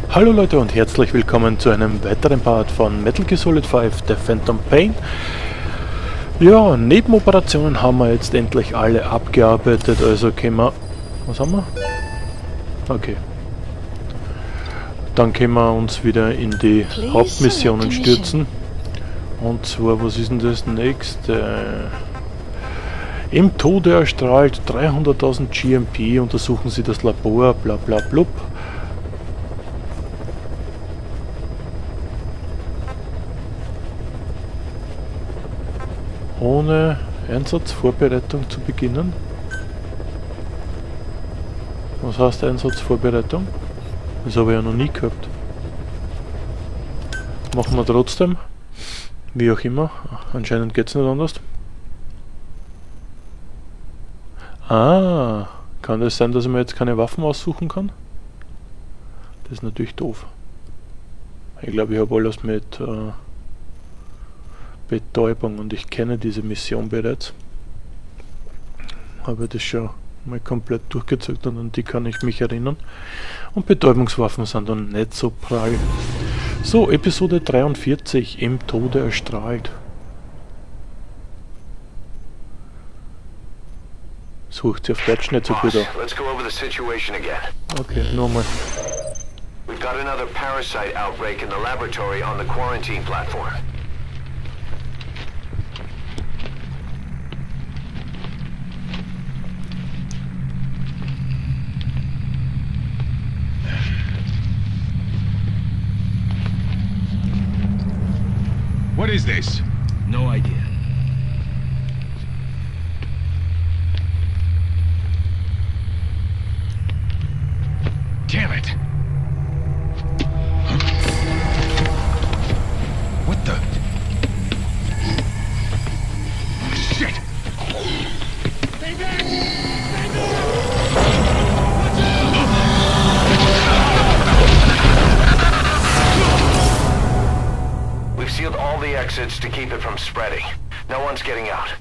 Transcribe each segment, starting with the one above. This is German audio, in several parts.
Hallo Leute und herzlich willkommen zu einem weiteren Part von Metal Gear Solid 5, The Phantom Pain. Ja, Nebenoperationen haben wir jetzt endlich alle abgearbeitet, also können wir... Was haben wir? Okay. Dann können wir uns wieder in die Hauptmissionen stürzen. Und zwar, was ist denn das nächste? Im Tode erstrahlt 300.000 GMP, untersuchen Sie das Labor, bla bla blub. Ohne Einsatzvorbereitung zu beginnen. Was heißt Einsatzvorbereitung? Das habe ich ja noch nie gehabt. Machen wir trotzdem. Wie auch immer. Anscheinend geht es nicht anders. Ah, kann das sein, dass ich mir jetzt keine Waffen aussuchen kann? Das ist natürlich doof. Ich glaube, ich habe alles mit Betäubung und ich kenne diese Mission bereits. Habe das schon mal komplett durchgezogen und an die kann ich mich erinnern. Und Betäubungswaffen sind dann nicht so prall. So, Episode 43, im Tode erstrahlt. Sucht sie auf Deutsch nicht so gut aus. Okay, nochmal. We've got another parasite outbreak in the laboratory on the quarantine platform. What is this? No idea. Damn it! Huh? What the? Shit! We've sealed all the exits to keep it from spreading. No one's getting out.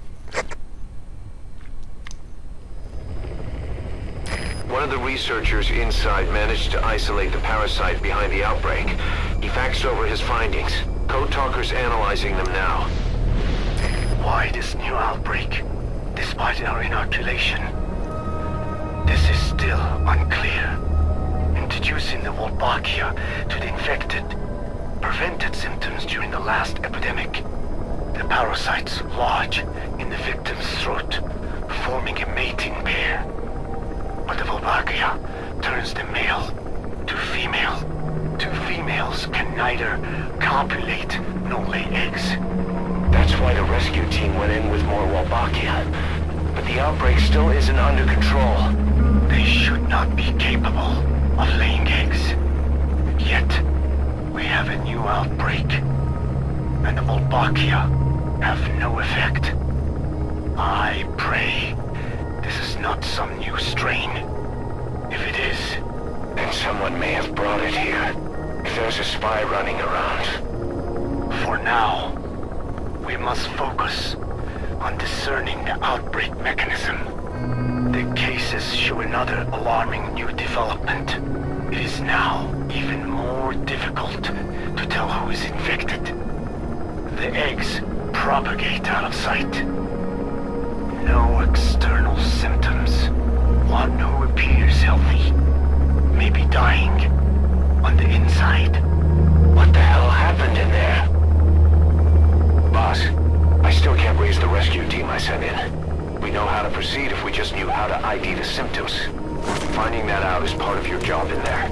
One of the researchers inside managed to isolate the parasite behind the outbreak. He faxed over his findings. Code Talker's analyzing them now. Why this new outbreak, despite our inoculation? This is still unclear. Introducing the Wolbachia to the infected prevented symptoms during the last epidemic. The parasites lodge in the victim's throat, forming a mating pair. But the Wolbachia turns the male to female. Two females can neither copulate nor lay eggs. That's why the rescue team went in with more Wolbachia. But the outbreak still isn't under control. They should not be capable of laying eggs. Yet, we have a new outbreak. And the Wolbachia have no effect. I pray this is not some new strain. If it is, then someone may have brought it here. If there's a spy running around. For now, we must focus on discerning the outbreak mechanism. The cases show another alarming new development. It is now even more difficult to tell who is infected. The eggs propagate out of sight. No external symptoms. One who appears healthy may be dying on the inside. What the hell happened in there? Boss, I still can't raise the rescue team I sent in. We know how to proceed if we just knew how to ID the symptoms. Finding that out is part of your job in there.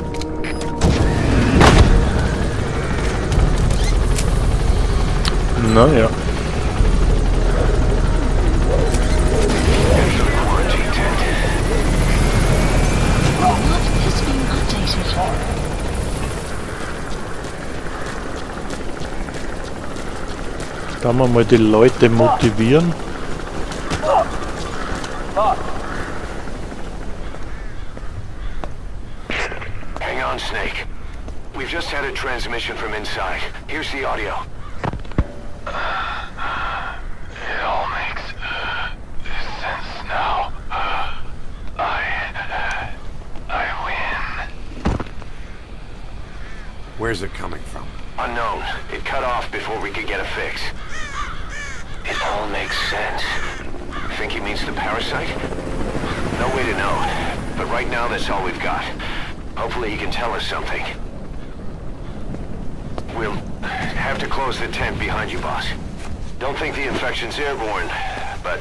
Naja. Da wir mal die Leute motivieren. Hang on, Snake. We've just had a transmission from inside. Here's the audio. It all makes sense now. I win. Where's it coming from? Unknown. It cut off before we could get a fix. It all makes sense. Think he means the parasite? No way to know. But right now, that's all we've got. Hopefully he can tell us something. We'll have to close the tent behind you, boss. Don't think the infection's airborne, but...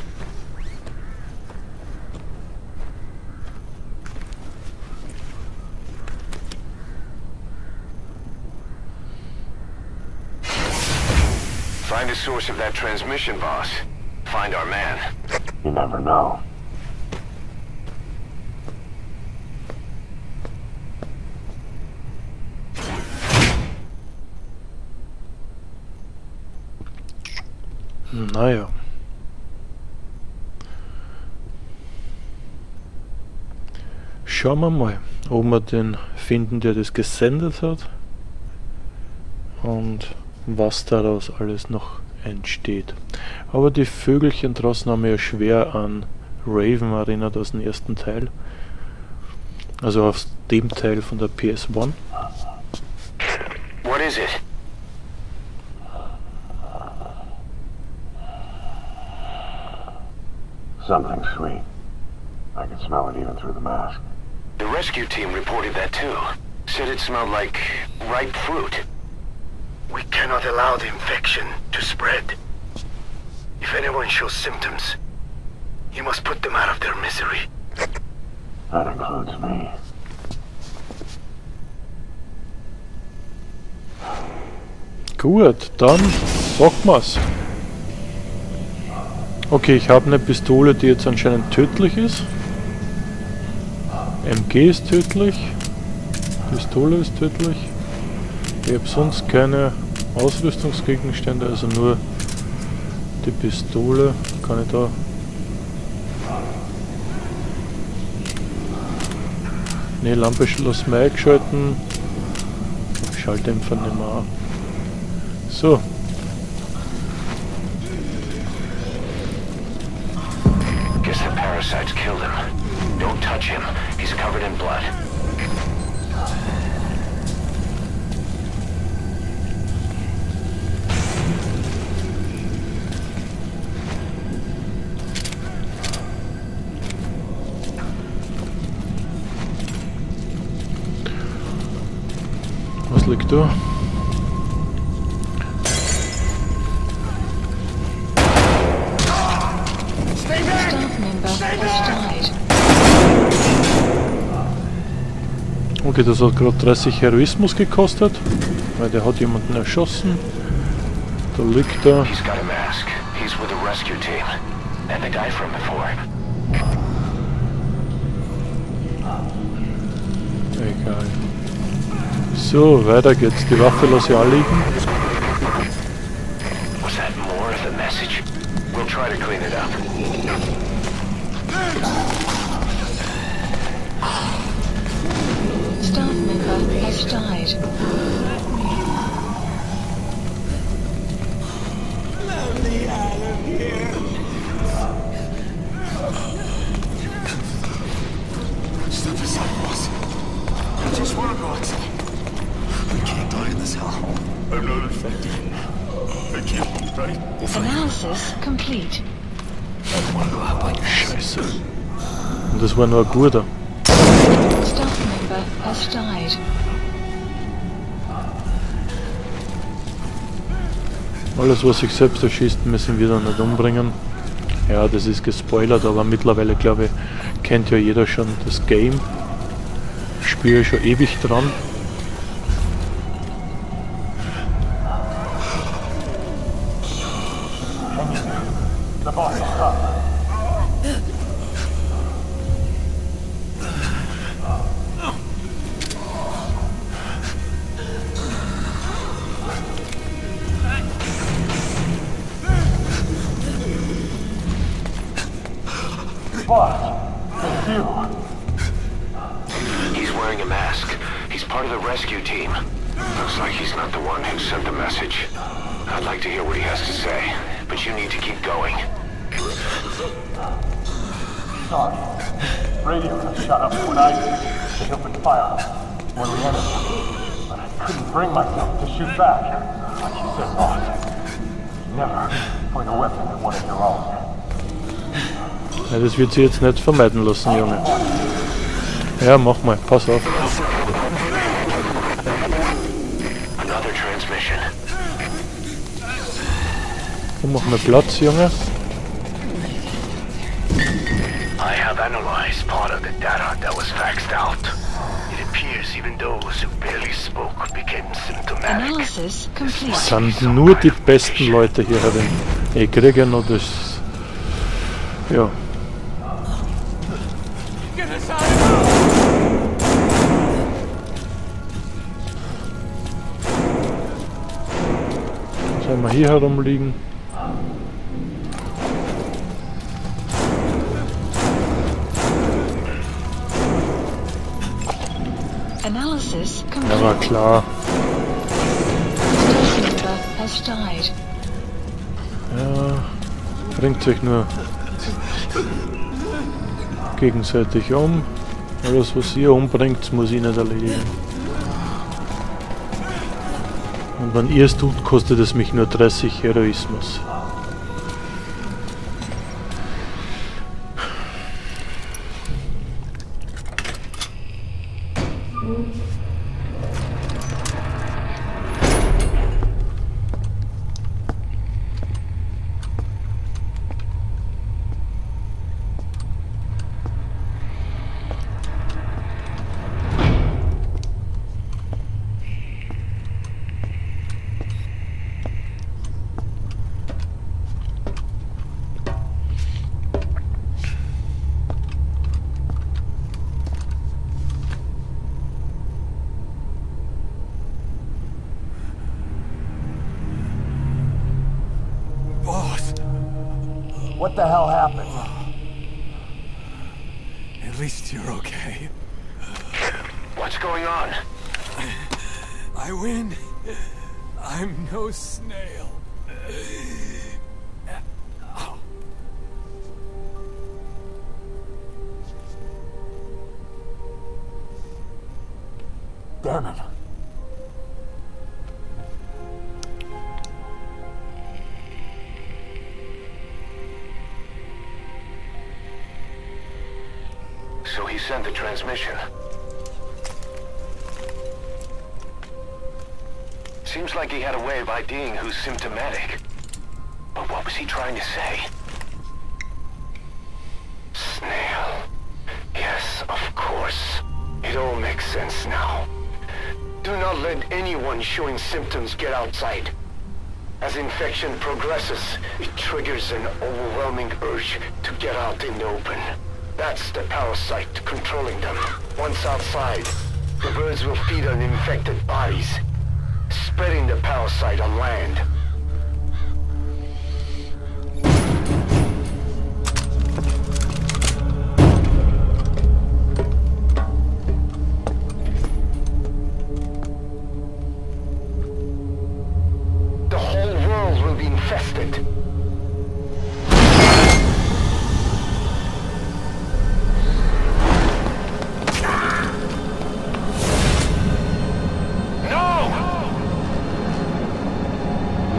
Find the source of that transmission, boss. Find our man. You never know. Naja. Schauen wir mal, ob wir den finden, der das gesendet hat. Und was daraus alles noch entsteht. Aber die Vögelchen draußen haben ja schwer an Raven erinnert aus dem ersten Teil. Also aus dem Teil von der PS1. What is it? Something sweet. I can smell it even through the mask. The rescue team reported that too. Said it smelled like ripe fruit. We cannot allow the infection to spread. If anyone shows symptoms, you must put them out of their misery. That includes me. Gut, dann packen wir's. Okay, ich habe eine Pistole, die jetzt anscheinend tödlich ist. MG ist tödlich. Pistole ist tödlich. Ich habe sonst keine Ausrüstungsgegenstände, also nur die Pistole. Kann ich da... Ne, Lampe lassen wir eingeschalten. Schalldämpfer nicht mehr an. So. Guess the parasites killed him. Don't touch him. He's covered in blood. Was liegt da? Okay, das hat gerade 30 Heroismus gekostet, weil der hat jemanden erschossen. Da liegt er. He's got a mask. He's with the rescue team. And the guy from before. Egal. So, weiter geht's. Die Waffe lasse ich anliegen. Was that more of the message? We'll try to clean it up. Staff member has died. Let me out of here. Step aside, boss. I just want to go outside. I can't die in this hell. I'm not infected. I can't, right? Analysis complete. I want to go out like this. Scheiße. Und das war nur ein guter. Staff member has died. Alles, was sich selbst erschießt, müssen wir dann nicht umbringen. Ja, das ist gespoilert, aber mittlerweile, glaube ich, kennt ja jeder schon das Game. Ich spiele schon ewig dran. The boss is up. He's wearing a mask. He's part of the rescue team. Looks like he's not the one who sent the message. I'd like to hear what he has to say, but you need to keep going. Sorry. Radio has shut up when I opened fire. When we had it. But Couldn't bring myself to shoot back. Like you said, boss. Never point a weapon at one of your own. Ja, das wird sie jetzt nicht vermeiden lassen, Junge. Ja, mach mal, pass auf. Another transmission. Komm, mach mal Platz, Junge. I have analyzed part of the data that was faxed out. It appears even those who barely spoke became symptomatic. Analysis complete. Das sind nur die besten Leute hier herin. Ich kriege ja noch das... Ja. Sollen wir hier herumliegen? Analysis Ja, complete. war klar. Staff member has died. Ja, bringt sich nur gegenseitig um. Alles, was ihr umbringt, muss ich nicht erledigen. Und wenn ihr es tut, kostet es mich nur 30 Heroismus. Boss, What the hell happened? at least you're okay. What's going on? I win. I'm no snail. Damn it. So he sent the transmission. Seems like he had a way of IDing who's symptomatic. But what was he trying to say? Snail. Yes, of course. It all makes sense now. Do not let anyone showing symptoms get outside. As infection progresses, it triggers an overwhelming urge to get out in the open. That's the parasite controlling them. Once outside, the birds will feed on infected bodies, spreading the parasite on land. The whole world will be infested. No!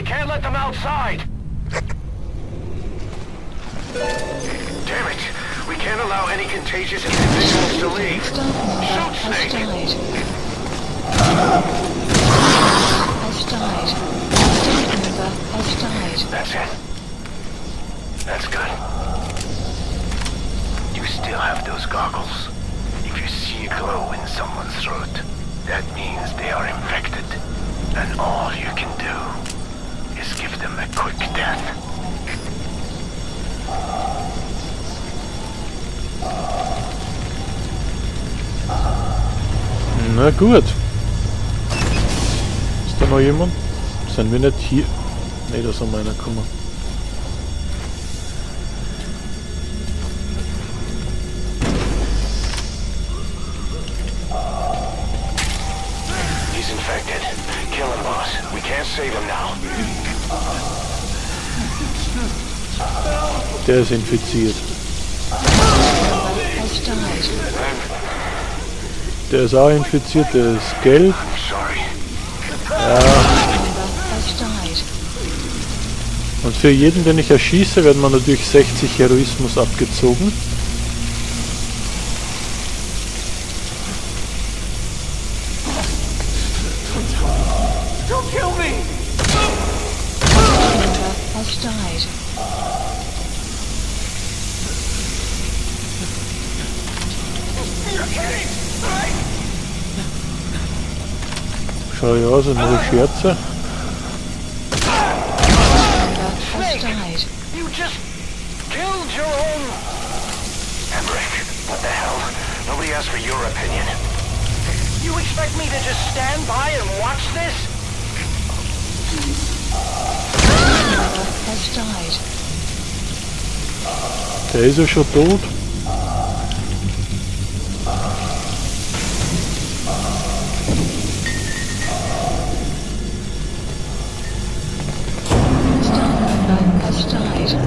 can't let them outside! Damn it! We can't allow any contagious individuals to leave. Shoot, Snake! Has died. Member has died. That's it. That's good. You still have those goggles. If you see a glow in someone's throat, that means they are infected. And all you can do is give them a quick death. Na gut. Ist da noch jemand? Sind wir nicht hier? Ne, da sind wir einer gekommen. He's infected. Kill him, boss. We can't save him now. Der ist infiziert. Has died. Der ist auch infiziert, der ist gelb. Sorry. Member has died. Und für jeden, den ich erschieße, werden mir natürlich 60 Heroismus abgezogen. Don't kill me! Member has died. Schau ja aus, nur Scherze. Member has died. You just killed your own... Emmerich, what the hell? Nobody asked for your opinion. You expect me to just stand by and watch this? Member has died. Der ist ja schon tot. Member has died.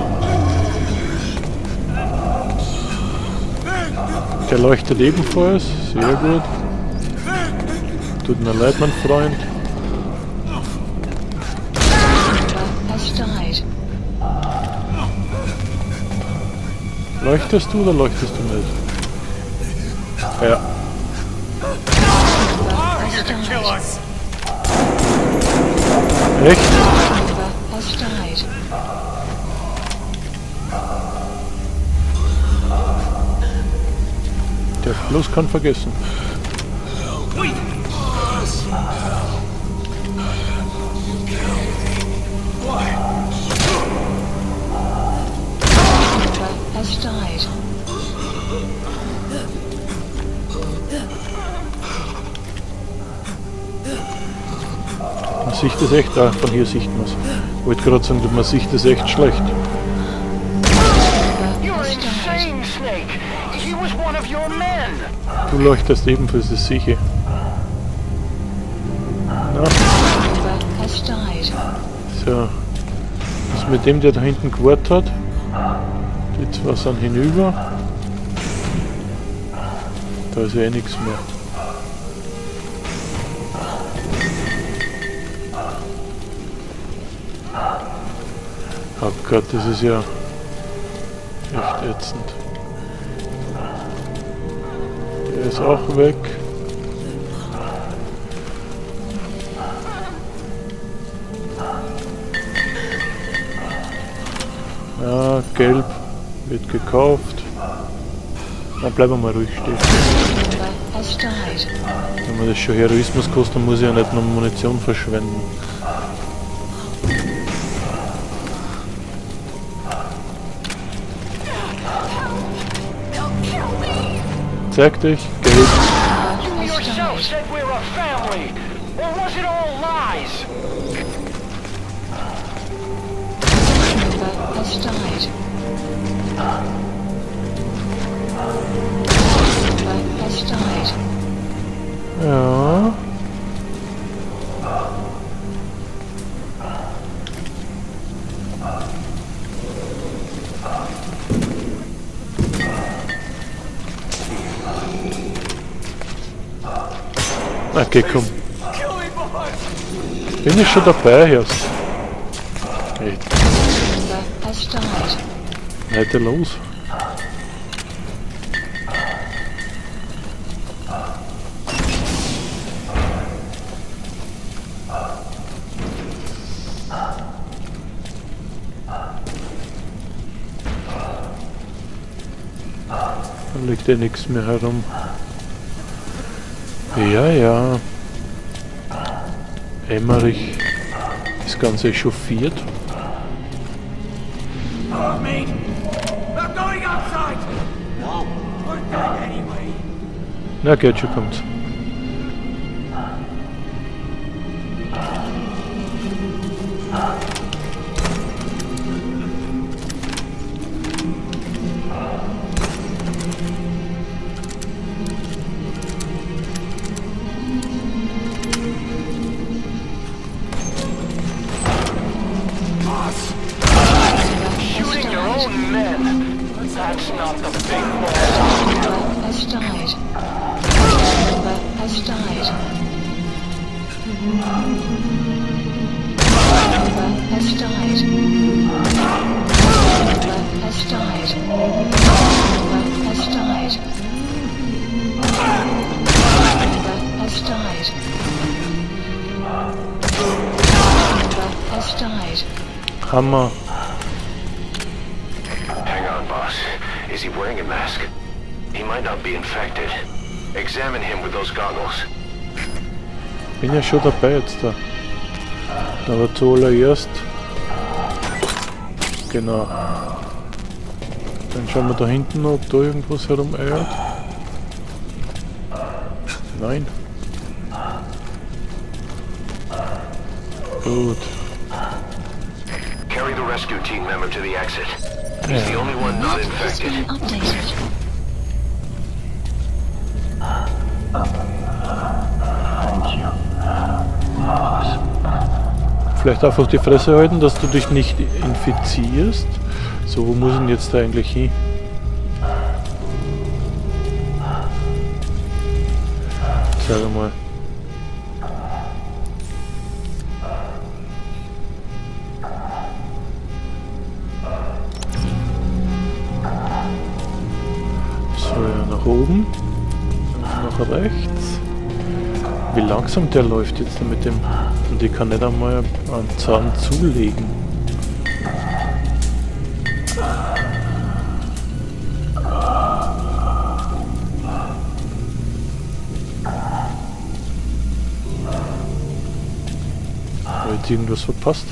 Der leuchtet ebenfalls. Sehr gut. Tut mir leid, mein Freund. Member has died. Leuchtest du oder leuchtest du nicht? Ja. Member has died. Echt? Member has died. Der Fluss kann vergessen. Member has died. Man sieht das echt, ah, von hier sieht man es. Ich wollte gerade sagen, man sieht das echt schlecht. Member You're has died. insane, Snake! He was one of your men! Du leuchtest ebenfalls, das sehe ich. Na, Member has died. so. Was mit dem, der da hinten gewartet hat? Die zwei sind hinüber. Da ist ja eh nichts mehr. Oh Gott, das ist ja echt ätzend. Der ist auch weg. Ja, gelb wird gekauft. Dann bleiben wir mal ruhig stehen. Member has died. Wenn man das schon Heroismus kostet, dann muss ich ja nicht noch Munition verschwenden. Zeig dich, gelb. You Has yourself died. said we're a family! Or was it all lies? Member has died. Member has died. Ja. Okay, komm. Bin ich schon dabei jetzt? Echt. Member has died. Heute los. Da liegt ja nichts mehr herum. Ja, ja. Emmerich ist ganz echauffiert. Oh, mate! They're going outside! No, we're dead anyway. Na, geht schon, kommt. Shooting your own men. That's not the big one. Member has died. Member has died. Member has died. Member has died. Member has died. Member has died. Member has died. Hammer. Hang on, boss. Is he wearing a mask? He might not be infected. Examine him with those goggles. Bin ja schon dabei jetzt da. Aber zuallererst. Genau. Dann schauen wir da hinten noch, ob da irgendwas herumeiert. Nein. Gut. Carry the rescue team member to the exit. He's the only one not Has been infected. updated. Thank you. Boss. Vielleicht einfach die Fresse halten, dass du dich nicht infizierst. So, wo muss ich denn jetzt da eigentlich hin? Sag mal. So, ja, nach oben. Nach rechts. Wie langsam der läuft jetzt mit dem. Und ich kann nicht einmal einen Zahn zulegen. Habe ich jetzt irgendwas verpasst?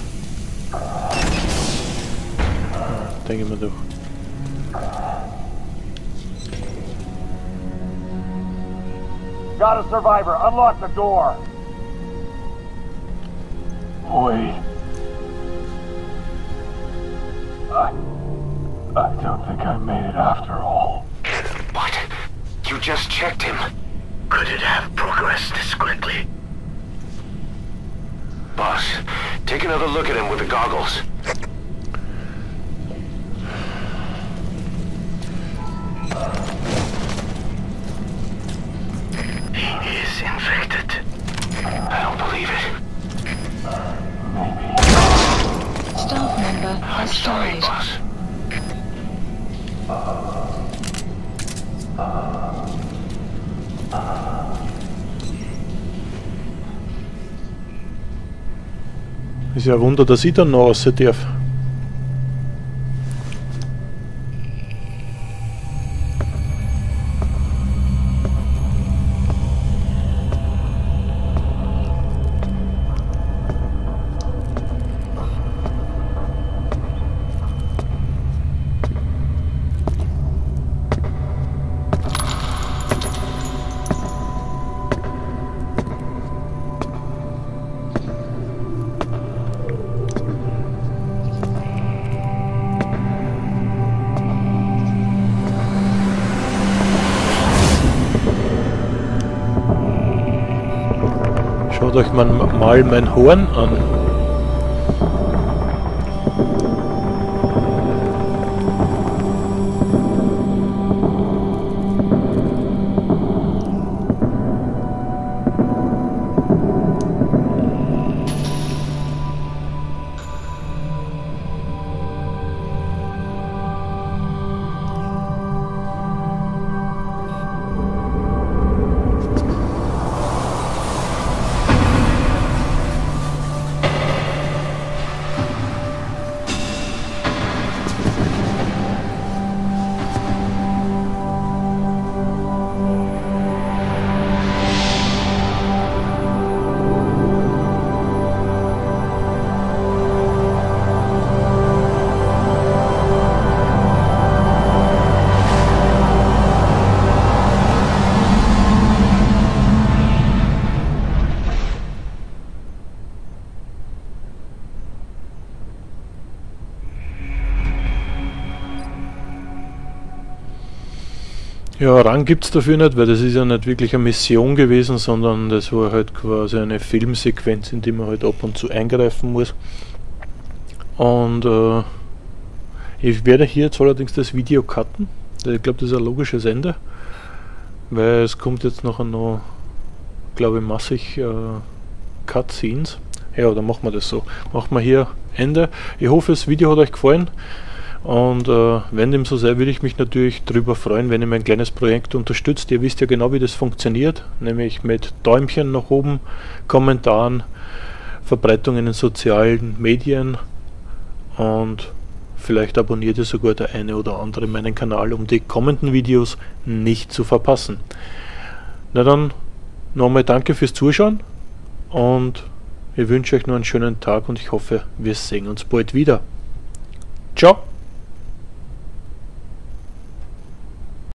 Denke ich mir doch. Got a survivor. Unlock the door. Wait. I don't think I made it after all. What? You just checked him. Could it have progressed this quickly? Boss, take another look at him with the goggles. He is infected. I don't believe it. Staff member I'm has sorry, died. boss. Ist ja ein Wunder, dass ich dann noch raus darf. Schaut euch mal mein Horn an. Ja, Rang gibt es dafür nicht, weil das ist ja nicht wirklich eine Mission gewesen, sondern das war halt quasi eine Filmsequenz, in die man halt ab und zu eingreifen muss. Und ich werde hier jetzt allerdings das Video cutten. Ich glaube, das ist ein logisches Ende, weil es kommt jetzt nachher noch, glaube ich, massig Cutscenes. Ja, dann machen wir das so. Machen wir hier Ende. Ich hoffe, das Video hat euch gefallen. Und wenn dem so sei, würde ich mich natürlich darüber freuen, wenn ihr mein kleines Projekt unterstützt. Ihr wisst ja genau, wie das funktioniert, nämlich mit Däumchen nach oben, Kommentaren, Verbreitung in den sozialen Medien und vielleicht abonniert ihr sogar der eine oder andere meinen Kanal, um die kommenden Videos nicht zu verpassen. Na dann, nochmal danke fürs Zuschauen und ich wünsche euch noch einen schönen Tag und ich hoffe, wir sehen uns bald wieder. Ciao!